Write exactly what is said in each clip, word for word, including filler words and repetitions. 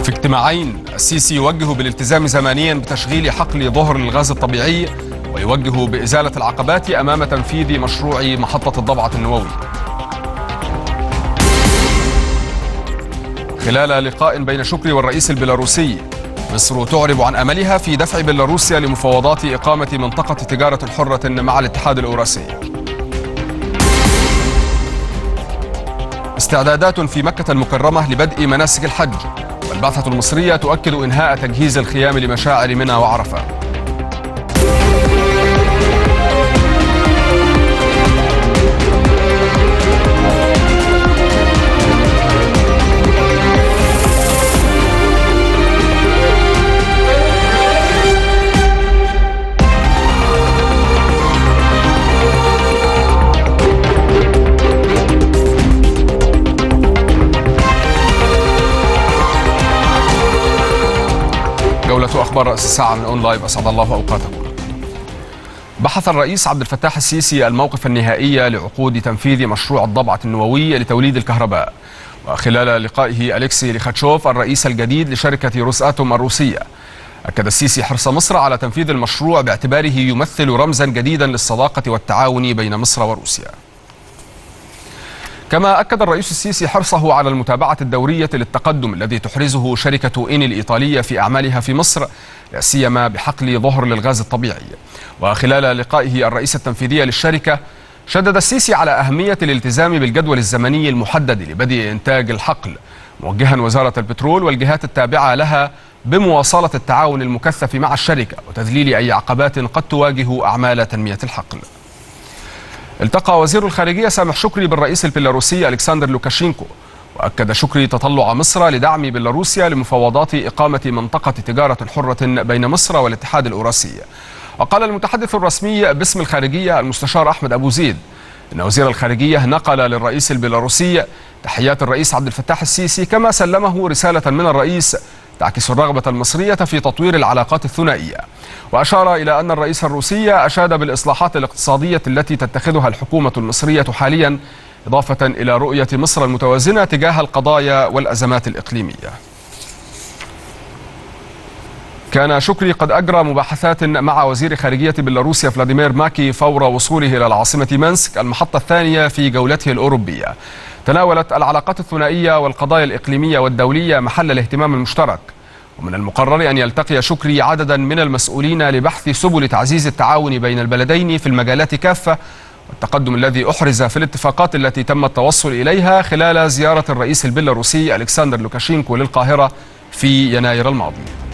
وفي اجتماعين السيسي يوجه بالالتزام زمانيا بتشغيل حقل ظهر للغاز الطبيعي، ويوجه بإزالة العقبات أمام تنفيذ مشروع محطة الضبعة النووي. خلال لقاء بين شكري والرئيس البيلاروسي، مصر تعرب عن أملها في دفع بيلاروسيا لمفاوضات إقامة منطقة تجارة حرة مع الاتحاد الأوراسي. استعدادات في مكة المكرمة لبدء مناسك الحج، والبعثة المصرية تؤكد إنهاء تجهيز الخيام لمشاعر منى وعرفة. جولة أخبار رأس الساعة من أون لايف، أسعد الله أوقاتكم. بحث الرئيس عبد الفتاح السيسي الموقف النهائي لعقود تنفيذ مشروع الضبعة النووي لتوليد الكهرباء. وخلال لقائه أليكسي ليخاتشوف الرئيس الجديد لشركة روساتوم الروسية، أكد السيسي حرص مصر على تنفيذ المشروع باعتباره يمثل رمزا جديدا للصداقة والتعاون بين مصر وروسيا. كما أكد الرئيس السيسي حرصه على المتابعة الدورية للتقدم الذي تحرزه شركة إيني الإيطالية في أعمالها في مصر، لا سيما بحقل ظهر للغاز الطبيعي. وخلال لقائه الرئيس التنفيذي للشركة، شدد السيسي على أهمية الالتزام بالجدول الزمني المحدد لبدء إنتاج الحقل، موجها وزارة البترول والجهات التابعة لها بمواصلة التعاون المكثف مع الشركة وتذليل أي عقبات قد تواجه أعمال تنمية الحقل. التقى وزير الخارجية سامح شكري بالرئيس البيلاروسي ألكسندر لوكاشينكو، وأكد شكري تطلع مصر لدعم بيلاروسيا لمفاوضات إقامة منطقة تجارة حرة بين مصر والاتحاد الأوراسي. وقال المتحدث الرسمي باسم الخارجية المستشار أحمد أبو زيد إن وزير الخارجية نقل للرئيس البيلاروسي تحيات الرئيس عبد الفتاح السيسي، كما سلمه رسالة من الرئيس تعكس الرغبة المصرية في تطوير العلاقات الثنائية. وأشار إلى أن الرئيس الروسي أشاد بالإصلاحات الاقتصادية التي تتخذها الحكومة المصرية حاليا، إضافة إلى رؤية مصر المتوازنة تجاه القضايا والأزمات الإقليمية. كان شكري قد أجرى مباحثات مع وزير خارجية بيلاروسيا فلاديمير ماكي فور وصوله إلى العاصمة مينسك المحطة الثانية في جولته الأوروبية. تناولت العلاقات الثنائية والقضايا الإقليمية والدولية محل الاهتمام المشترك، ومن المقرر أن يلتقي شكري عددا من المسؤولين لبحث سبل تعزيز التعاون بين البلدين في المجالات كافة، والتقدم الذي أحرز في الاتفاقات التي تم التوصل إليها خلال زيارة الرئيس البيلاروسي ألكسندر لوكاشينكو للقاهرة في يناير الماضي.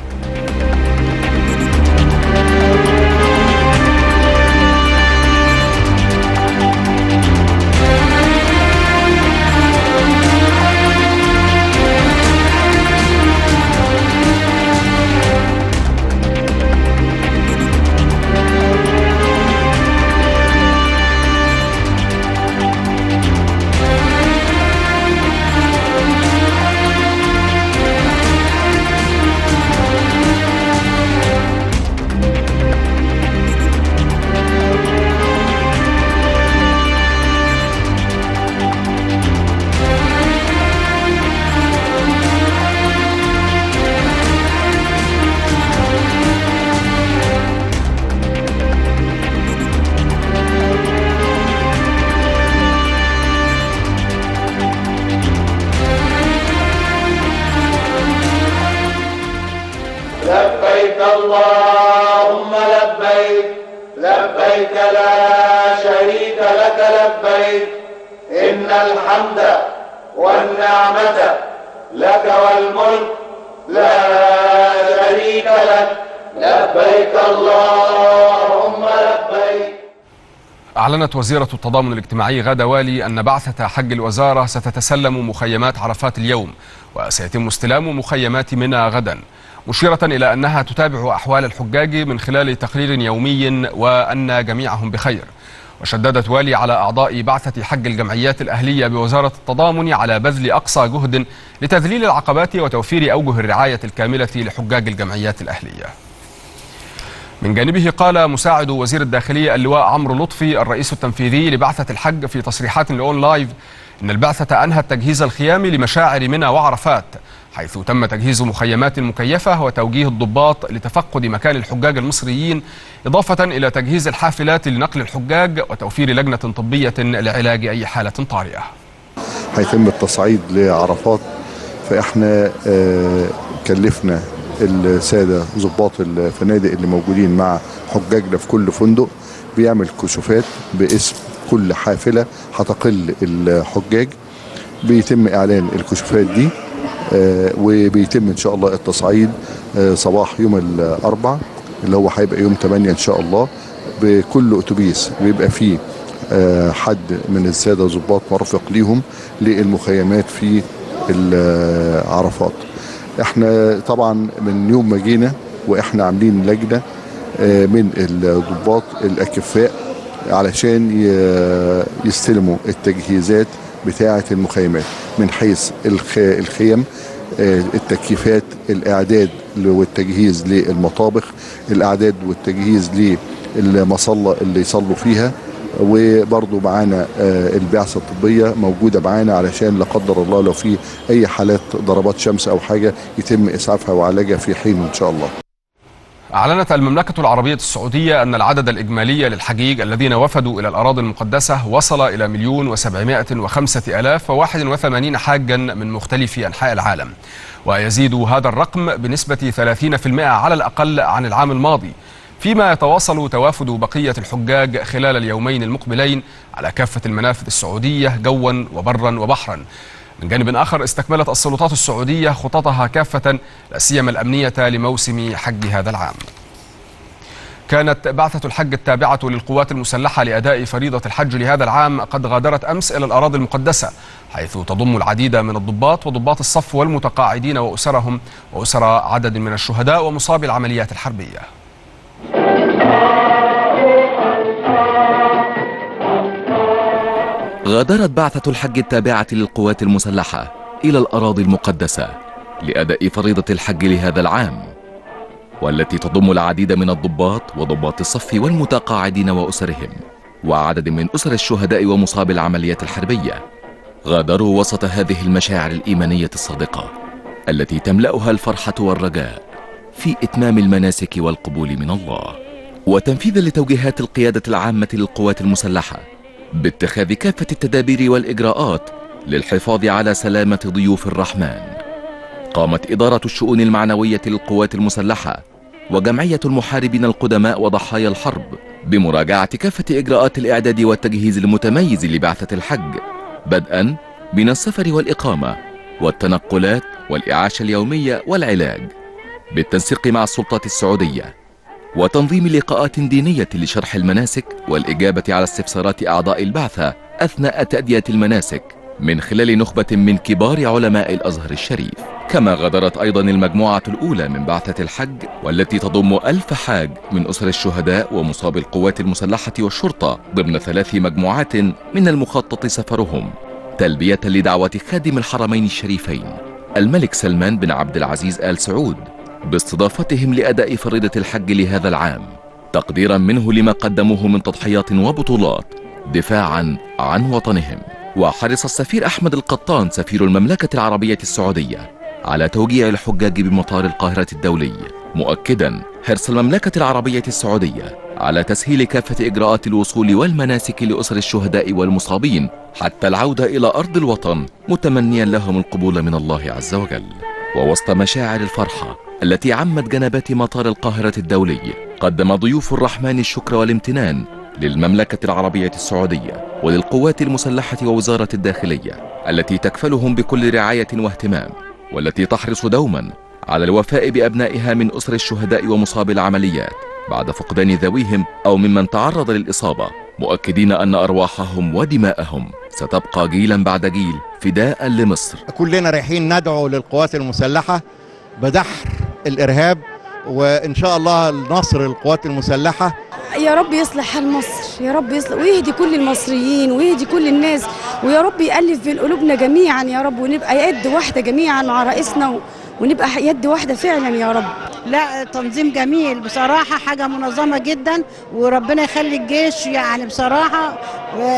لبيك اللهم لبيك لبيك لا شريك لك لبيك إن الحمد والنعمة لك والملك لا شريك لك لبيك اللهم لبيك. أعلنت وزيرة التضامن الاجتماعي غادة والي أن بعثة حج الوزارة ستتسلم مخيمات عرفات اليوم، وسيتم استلام مخيمات منى غدا، مشيرة إلى أنها تتابع أحوال الحجاج من خلال تقرير يومي وأن جميعهم بخير. وشددت والي على أعضاء بعثة حج الجمعيات الأهلية بوزارة التضامن على بذل أقصى جهد لتذليل العقبات وتوفير أوجه الرعاية الكاملة لحجاج الجمعيات الأهلية. من جانبه قال مساعد وزير الداخلية اللواء عمرو لطفي الرئيس التنفيذي لبعثة الحج في تصريحات لأون لايف إن البعثة أنهت تجهيز الخيام لمشاعر منى وعرفات، حيث تم تجهيز مخيمات مكيفة وتوجيه الضباط لتفقد مكان الحجاج المصريين، إضافة إلى تجهيز الحافلات لنقل الحجاج وتوفير لجنة طبية لعلاج أي حالة طارئة. هيتم التصعيد لعرفات، فإحنا كلفنا السادة ضباط الفنادق اللي موجودين مع حجاجنا في كل فندق بيعمل كشوفات باسم كل حافلة هتقل الحجاج، بيتم إعلان الكشوفات دي وبيتم إن شاء الله التصعيد صباح يوم الأربع اللي هو هيبقى يوم ثمانية إن شاء الله. بكل أتوبيس بيبقى فيه حد من السادة ضباط مرافق ليهم للمخيمات في العرفات. احنا طبعا من يوم ما جينا واحنا عاملين لجنة من الضباط الأكفاء علشان يستلموا التجهيزات بتاعة المخيمات من حيث الخيم، التكييفات، الإعداد والتجهيز للمطابخ، الإعداد والتجهيز للمصلى اللي يصلوا فيها، وبرضو معانا البعثة الطبية موجودة معانا علشان لا قدر الله لو في أي حالات ضربات شمس أو حاجة يتم إسعافها وعلاجها في حين إن شاء الله. أعلنت المملكة العربية السعودية أن العدد الإجمالي للحجيج الذين وفدوا إلى الأراضي المقدسة وصل إلى مليون وسبعمائة وخمسة آلاف وواحد وثمانين حاجا من مختلف أنحاء العالم، ويزيد هذا الرقم بنسبة ثلاثين بالمئة على الأقل عن العام الماضي، فيما يتواصل توافد بقية الحجاج خلال اليومين المقبلين على كافة المنافذ السعودية جوا وبرا وبحرا. من جانب آخر، استكملت السلطات السعودية خططها كافة لا سيما الأمنية لموسم حج هذا العام. كانت بعثة الحج التابعة للقوات المسلحة لأداء فريضة الحج لهذا العام قد غادرت أمس إلى الأراضي المقدسة، حيث تضم العديد من الضباط وضباط الصف والمتقاعدين وأسرهم وأسر عدد من الشهداء ومصابي العمليات الحربية. غادرت بعثة الحج التابعة للقوات المسلحة إلى الأراضي المقدسة لأداء فريضة الحج لهذا العام، والتي تضم العديد من الضباط وضباط الصف والمتقاعدين وأسرهم وعدد من أسر الشهداء ومصابي العمليات الحربية. غادروا وسط هذه المشاعر الإيمانية الصادقة التي تملأها الفرحة والرجاء في إتمام المناسك والقبول من الله، وتنفيذا لتوجيهات القيادة العامة للقوات المسلحة باتخاذ كافة التدابير والإجراءات للحفاظ على سلامة ضيوف الرحمن. قامت إدارة الشؤون المعنوية للقوات المسلحة وجمعية المحاربين القدماء وضحايا الحرب بمراجعة كافة إجراءات الإعداد والتجهيز المتميز لبعثة الحج، بدءا من السفر والإقامة والتنقلات والإعاشة اليومية والعلاج، بالتنسيق مع السلطات السعودية، وتنظيم لقاءات دينية لشرح المناسك والإجابة على استفسارات أعضاء البعثة أثناء تأدية المناسك من خلال نخبة من كبار علماء الأزهر الشريف. كما غادرت أيضا المجموعة الأولى من بعثة الحج والتي تضم ألف حاج من أسر الشهداء ومصابي القوات المسلحة والشرطة ضمن ثلاث مجموعات من المخطط سفرهم تلبية لدعوة خادم الحرمين الشريفين الملك سلمان بن عبد العزيز آل سعود باستضافتهم لأداء فريضة الحج لهذا العام، تقديرا منه لما قدموه من تضحيات وبطولات دفاعا عن وطنهم. وحرص السفير أحمد القطان سفير المملكة العربية السعودية على توجيع الحجاج بمطار القاهرة الدولي، مؤكدا حرص المملكة العربية السعودية على تسهيل كافة إجراءات الوصول والمناسك لأسر الشهداء والمصابين حتى العودة إلى أرض الوطن، متمنيا لهم القبول من الله عز وجل. ووسط مشاعر الفرحة التي عمت جنبات مطار القاهرة الدولي، قدم ضيوف الرحمن الشكر والامتنان للمملكة العربية السعودية وللقوات المسلحة ووزارة الداخلية التي تكفلهم بكل رعاية واهتمام، والتي تحرص دوما على الوفاء بأبنائها من أسر الشهداء ومصابي العمليات بعد فقدان ذويهم أو ممن تعرض للإصابة، مؤكدين أن أرواحهم ودماءهم ستبقى جيلا بعد جيل فداء لمصر. كلنا رايحين ندعو للقوات المسلحة بدحر الإرهاب، وإن شاء الله النصر للقوات المسلحة. يا رب يصلح حال مصر، يا رب يصلح ويهدي كل المصريين ويهدي كل الناس، ويا رب يألف بين قلوبنا جميعا يا رب، ونبقى يد واحدة جميعا مع رئيسنا، ونبقى يد واحدة فعلا يا رب. لا تنظيم جميل بصراحة، حاجة منظمة جدا، وربنا يخلي الجيش يعني بصراحة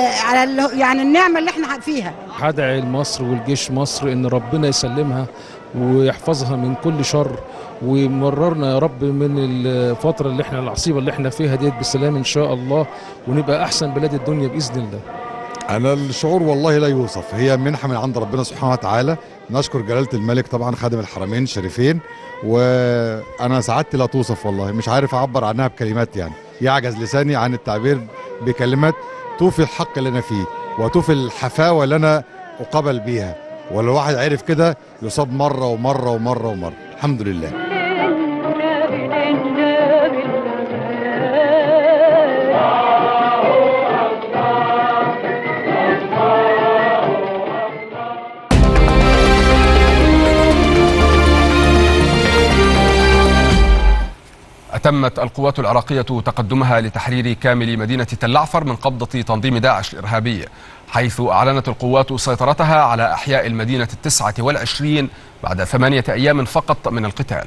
على يعني النعمة اللي احنا فيها. هدعي لمصر والجيش مصر ان ربنا يسلمها ويحفظها من كل شر، ويمررنا يا رب من الفترة اللي احنا العصيبة اللي احنا فيها ديت بالسلام إن شاء الله، ونبقى أحسن بلاد الدنيا بإذن الله. أنا الشعور والله لا يوصف، هي منحة من عند ربنا سبحانه وتعالى. نشكر جلالة الملك طبعا خادم الحرمين الشريفين، وأنا سعادتي لا توصف والله، مش عارف أعبر عنها بكلمات، يعني يعجز لساني عن التعبير بكلمات توفي الحق اللي أنا فيه وتوفي الحفاوة اللي أنا أقابل بيها. ولو الواحد عرف كده يصاب مرة ومرة ومرة ومرة، الحمد لله. أتمت القوات العراقية تقدمها لتحرير كامل مدينة تل عفر من قبضة تنظيم داعش الإرهابي، حيث أعلنت القوات سيطرتها على أحياء المدينة التسعة والعشرين بعد ثمانية أيام فقط من القتال.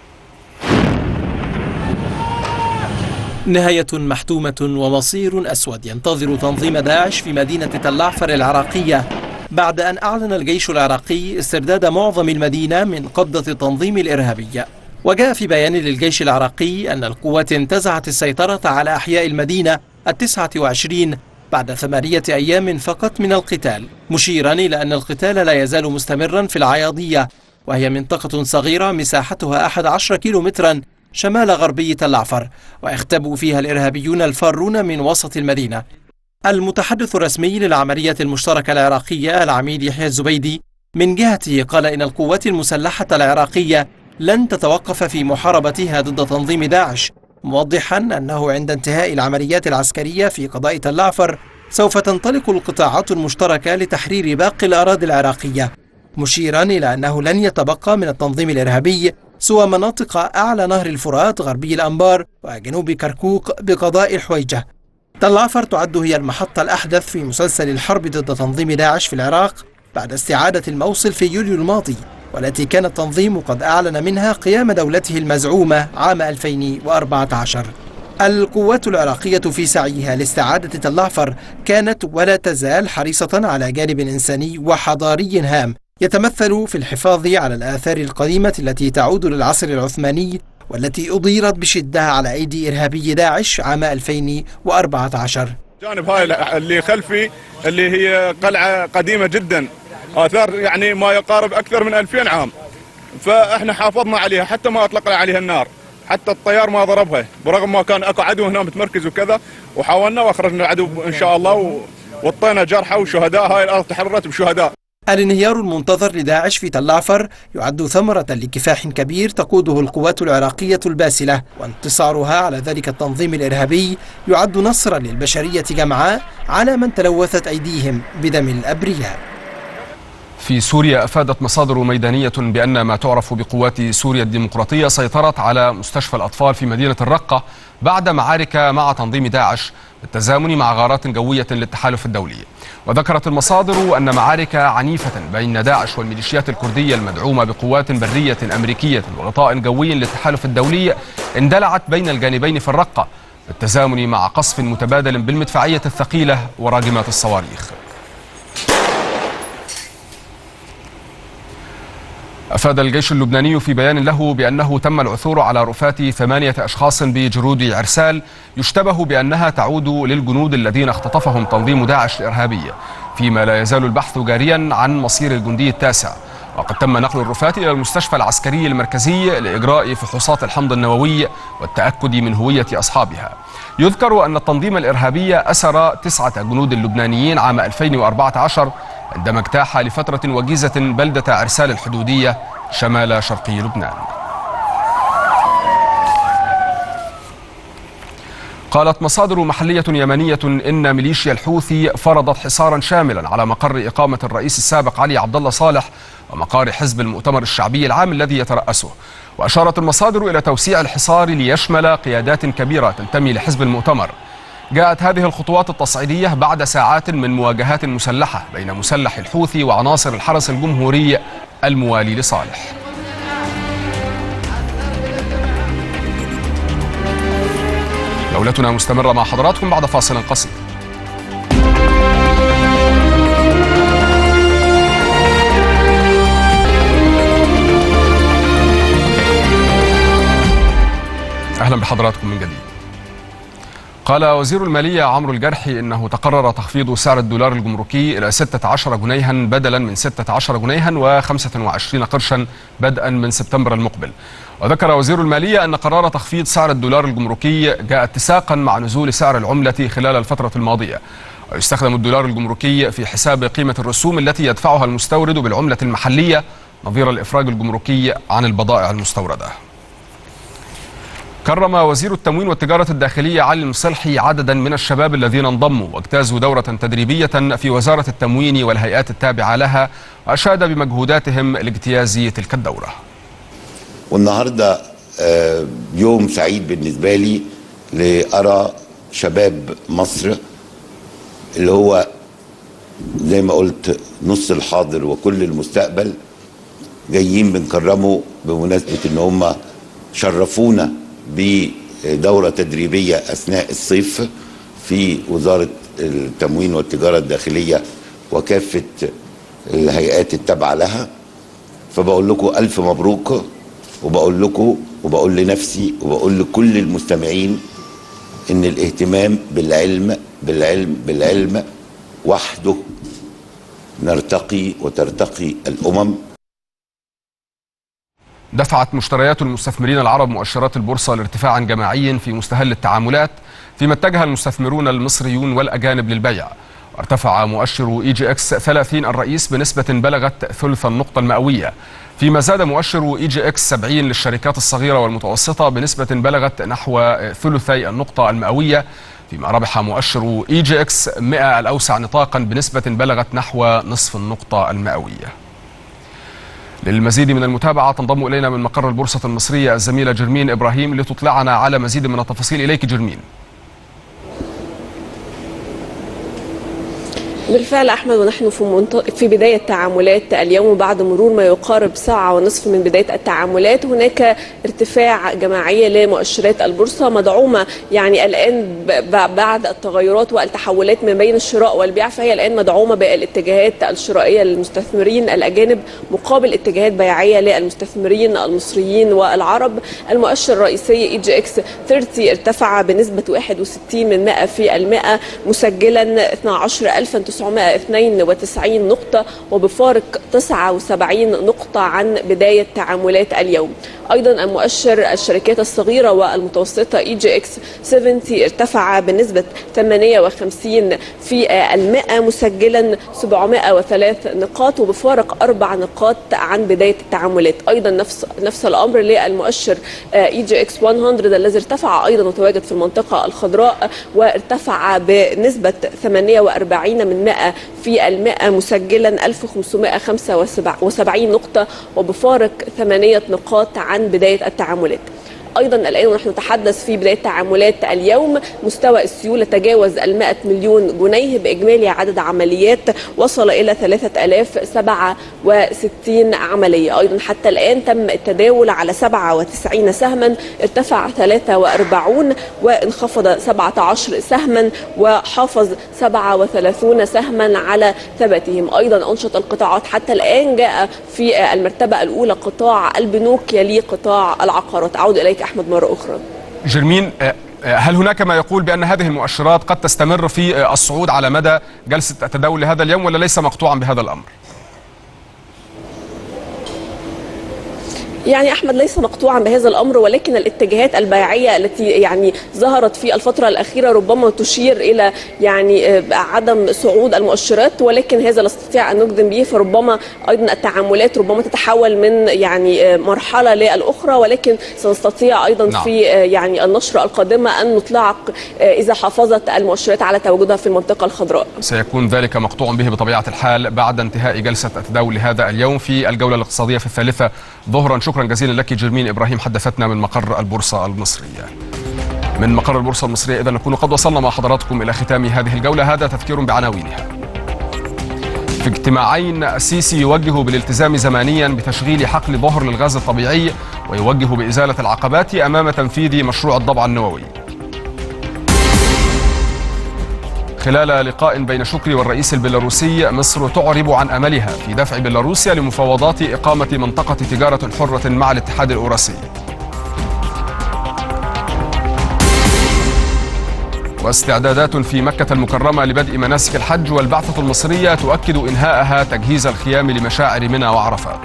نهاية محتومة ومصير أسود ينتظر تنظيم داعش في مدينة تل عفر العراقية بعد أن أعلن الجيش العراقي استرداد معظم المدينة من قبضة التنظيم الإرهابي. وجاء في بيان للجيش العراقي أن القوات انتزعت السيطرة على أحياء المدينة التسعة وعشرين بعد ثمانية أيام فقط من القتال، مشيرا إلى أن القتال لا يزال مستمرا في العياضية، وهي منطقة صغيرة مساحتها أحد عشر كيلومترا شمال غربي تل عفر، ويختبئ فيها الإرهابيون الفارون من وسط المدينة. المتحدث الرسمي للعملية المشتركة العراقية العميد يحيى الزبيدي من جهته قال إن القوات المسلحة العراقية لن تتوقف في محاربتها ضد تنظيم داعش، موضحا أنه عند انتهاء العمليات العسكرية في قضاء تل عفر سوف تنطلق القطاعات المشتركة لتحرير باقي الأراضي العراقية، مشيرا إلى أنه لن يتبقى من التنظيم الإرهابي سوى مناطق أعلى نهر الفرات غربي الأنبار وجنوب كركوك بقضاء الحويجة. تل عفر تعد هي المحطة الأحدث في مسلسل الحرب ضد تنظيم داعش في العراق بعد استعادة الموصل في يوليو الماضي، والتي كان التنظيم قد أعلن منها قيام دولته المزعومة عام ألفين وأربعة عشر. القوات العراقية في سعيها لاستعادة تل عفر كانت ولا تزال حريصة على جانب إنساني وحضاري هام يتمثل في الحفاظ على الآثار القديمة التي تعود للعصر العثماني والتي أضيرت بشدة على أيدي إرهابي داعش عام ألفين وأربعة عشر. جانب هاي اللي خلفي اللي هي قلعة قديمة جدا، آثار يعني ما يقارب أكثر من ألفين عام، فإحنا حافظنا عليها حتى ما أطلقنا عليها النار، حتى الطيار ما ضربها برغم ما كان أكو عدو هنا متمركز وكذا، وحاولنا وأخرجنا العدو إن شاء الله وطينا جرحى وشهداء. هاي الأرض تحررت بشهداء. الانهيار المنتظر لداعش في تل عفر يعد ثمرة لكفاح كبير تقوده القوات العراقية الباسلة، وانتصارها على ذلك التنظيم الإرهابي يعد نصرا للبشرية جمعاء على من تلوثت أيديهم بدم الأبرياء. في سوريا أفادت مصادر ميدانية بأن ما تعرف بقوات سوريا الديمقراطية سيطرت على مستشفى الأطفال في مدينة الرقة بعد معارك مع تنظيم داعش بالتزامن مع غارات جوية للتحالف الدولي. وذكرت المصادر أن معارك عنيفة بين داعش والميليشيات الكردية المدعومة بقوات برية أمريكية وغطاء جوي للتحالف الدولي اندلعت بين الجانبين في الرقة بالتزامن مع قصف متبادل بالمدفعية الثقيلة وراجمات الصواريخ. أفاد الجيش اللبناني في بيان له بأنه تم العثور على رفات ثمانية أشخاص بجرود عرسال يشتبه بأنها تعود للجنود الذين اختطفهم تنظيم داعش الإرهابي، فيما لا يزال البحث جاريا عن مصير الجندي التاسع. وقد تم نقل الرفات إلى المستشفى العسكري المركزي لإجراء فحوصات الحمض النووي والتأكد من هوية أصحابها. يذكر أن التنظيم الإرهابي أسر تسعة جنود لبنانيين عام ألفين وأربعة عشر عندما اجتاح لفترة وجيزة بلدة عرسال الحدودية شمال شرقي لبنان. قالت مصادر محلية يمنية إن ميليشيا الحوثي فرضت حصارا شاملا على مقر إقامة الرئيس السابق علي عبد الله صالح ومقار حزب المؤتمر الشعبي العام الذي يترأسه. وأشارت المصادر إلى توسيع الحصار ليشمل قيادات كبيرة تنتمي لحزب المؤتمر. جاءت هذه الخطوات التصعيدية بعد ساعات من مواجهات مسلحة بين مسلح الحوثي وعناصر الحرس الجمهوري الموالي لصالح. جولتنا مستمرة مع حضراتكم بعد فاصل قصير. بحضراتكم من جديد. قال وزير المالية عمرو الجرحي إنه تقرر تخفيض سعر الدولار الجمركي إلى ستة عشر جنيها بدلا من ستة عشر جنيها وخمسة وعشرين قرشا بدءا من سبتمبر المقبل. وذكر وزير المالية أن قرار تخفيض سعر الدولار الجمركي جاء اتساقا مع نزول سعر العملة خلال الفترة الماضية، ويستخدم الدولار الجمركي في حساب قيمة الرسوم التي يدفعها المستورد بالعملة المحلية نظير الإفراج الجمركي عن البضائع المستوردة. كرم وزير التموين والتجارة الداخلية علي المصلحي عددا من الشباب الذين انضموا واجتازوا دورة تدريبية في وزارة التموين والهيئات التابعة لها، وأشاد بمجهوداتهم لاجتياز تلك الدورة. والنهاردة يوم سعيد بالنسبة لي لأرى شباب مصر اللي هو زي ما قلت نص الحاضر وكل المستقبل جايين بنكرمه بمناسبة ان هم شرفونا بدورة تدريبية أثناء الصيف في وزارة التموين والتجارة الداخلية وكافة الهيئات التابعة لها. فبقول لكم ألف مبروك، وبقول لكم وبقول لنفسي وبقول لكل المستمعين إن الاهتمام بالعلم بالعلم بالعلم وحده نرتقي وترتقي الأمم. دفعت مشتريات المستثمرين العرب مؤشرات البورصة لارتفاع جماعي في مستهل التعاملات، فيما اتجه المستثمرون المصريون والأجانب للبيع. وارتفع مؤشر إي جي إكس ثلاثين الرئيس بنسبة بلغت ثلث النقطة المئوية، فيما زاد مؤشر إي جي إكس سبعين للشركات الصغيرة والمتوسطة بنسبة بلغت نحو ثلثي النقطة المئوية، فيما ربح مؤشر إي جي إكس مئة الأوسع نطاقا بنسبة بلغت نحو نصف النقطة المئوية. للمزيد من المتابعة تنضم إلينا من مقر البورصة المصرية الزميلة جرمين إبراهيم لتطلعنا على مزيد من التفاصيل. إليك جرمين. بالفعل أحمد، ونحن في منطقة في بداية تعاملات اليوم بعد مرور ما يقارب ساعة ونصف من بداية التعاملات. هناك ارتفاع جماعي لمؤشرات البورصة مدعومة يعني الآن بعد التغيرات والتحولات من بين الشراء والبيع، فهي الآن مدعومة بالاتجاهات الشرائية للمستثمرين الأجانب مقابل اتجاهات بيعية للمستثمرين المصريين والعرب. المؤشر الرئيسي إي جي إكس ثلاثين ارتفع بنسبة واحد وستين من مئة في المئة مسجلا اثني عشر ألف وتسعمئة واثنين وتسعين نقطة وبفارق تسعة وسبعين نقطة عن بداية تعاملات اليوم. أيضا المؤشر الشركات الصغيرة والمتوسطة إي جي إكس سبعين ارتفع بنسبة ثمانية وخمسين في المئة مسجلا سبعمئة وثلاث نقاط وبفارق أربع نقاط عن بداية التعاملات. أيضا نفس نفس الأمر للمؤشر إي جي إكس مئة الذي ارتفع أيضا وتواجد في المنطقة الخضراء وارتفع بنسبة ثمانية وأربعين من مئة في المئة مسجلا ألف وخمسمئة وخمسة وسبعين نقطة وبفارق ثمانية نقاط عن بداية التعاملات. أيضا الآن ونحن نتحدث في بداية تعاملات اليوم مستوى السيولة تجاوز المائة مليون جنيه بإجمالي عدد عمليات وصل إلى ثلاثة آلاف وسبعة وستين عملية. أيضا حتى الآن تم التداول على سبعة وتسعين سهما، ارتفع ثلاثة وأربعين وانخفض سبعة عشر سهما وحافظ سبعة وثلاثين سهما على ثباتهم. أيضا أنشط القطاعات حتى الآن جاء في المرتبة الأولى قطاع البنوك يلي قطاع العقارات. أعود إليك أحمد مرة أخرى. جرمين، هل هناك ما يقول بأن هذه المؤشرات قد تستمر في الصعود على مدى جلسة التداول لهذا اليوم ولا ليس مقطوعا بهذا الأمر؟ يعني أحمد ليس مقطوعا بهذا الأمر، ولكن الاتجاهات البيعية التي يعني ظهرت في الفترة الأخيرة ربما تشير إلى يعني عدم صعود المؤشرات، ولكن هذا لا نستطيع أن نجزم به. فربما أيضا التعاملات ربما تتحول من يعني مرحلة للأخرى، ولكن سنستطيع أيضا نعم. في يعني النشرة القادمة أن نطلعك إذا حافظت المؤشرات على تواجدها في المنطقة الخضراء. سيكون ذلك مقطوع به بطبيعة الحال بعد انتهاء جلسة التداول لهذا اليوم في الجولة الاقتصادية في الثالثة ظهرا. شكرا جزيلا لك جرمين إبراهيم، حدثتنا من مقر البورصة المصرية. من مقر البورصة المصرية إذا نكون قد وصلنا مع حضراتكم إلى ختام هذه الجولة. هذا تذكير بعناوينها. في اجتماعين السيسي يوجه بالالتزام زمانيا بتشغيل حقل ظهر للغاز الطبيعي ويوجه بإزالة العقبات أمام تنفيذ مشروع الضبع النووي. خلال لقاء بين شكري والرئيس البيلاروسي، مصر تعرب عن أملها في دفع بيلاروسيا لمفاوضات إقامة منطقة تجارة حرة مع الاتحاد الأوراسي. واستعدادات في مكة المكرمة لبدء مناسك الحج، والبعثة المصرية تؤكد إنهائها تجهيز الخيام لمشاعر منى وعرفات.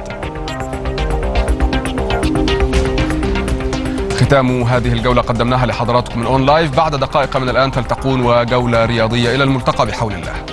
ختام هذه الجولة قدمناها لحضراتكم من أون لايف. بعد دقائق من الآن تلتقون وجولة رياضية. إلى الملتقى بحول الله.